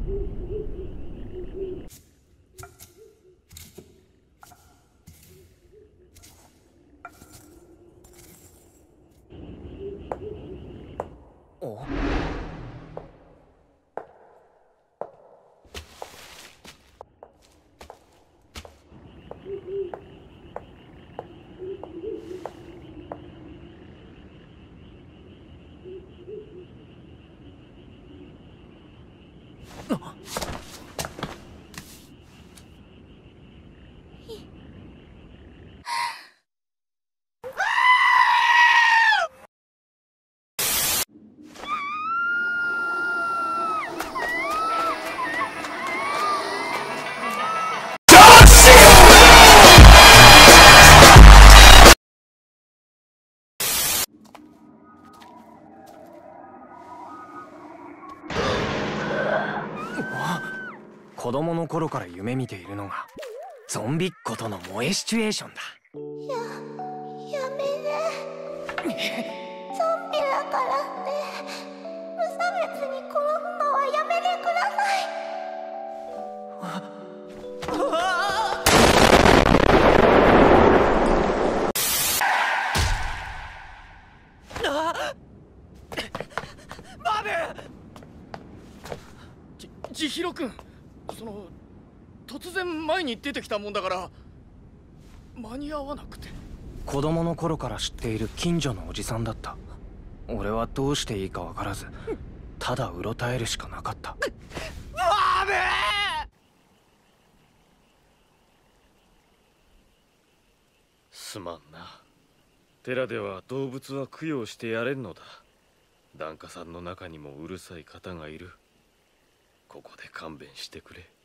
子供の頃から夢見ているのがゾンビっ子との萌えシチュエーションだ。 やめね。ゾンビだからって無差別に殺すのはやめてください。千尋君、突然前に出てきたもんだから間に合わなくて。 子供の頃から知っている近所のおじさんだった。俺はどうしていいか分からず、ただうろたえるしかなかった。 すまんな。寺では動物は供養してやれんのだ。檀家さんの中にもうるさい方がいる。ここで勘弁してくれ。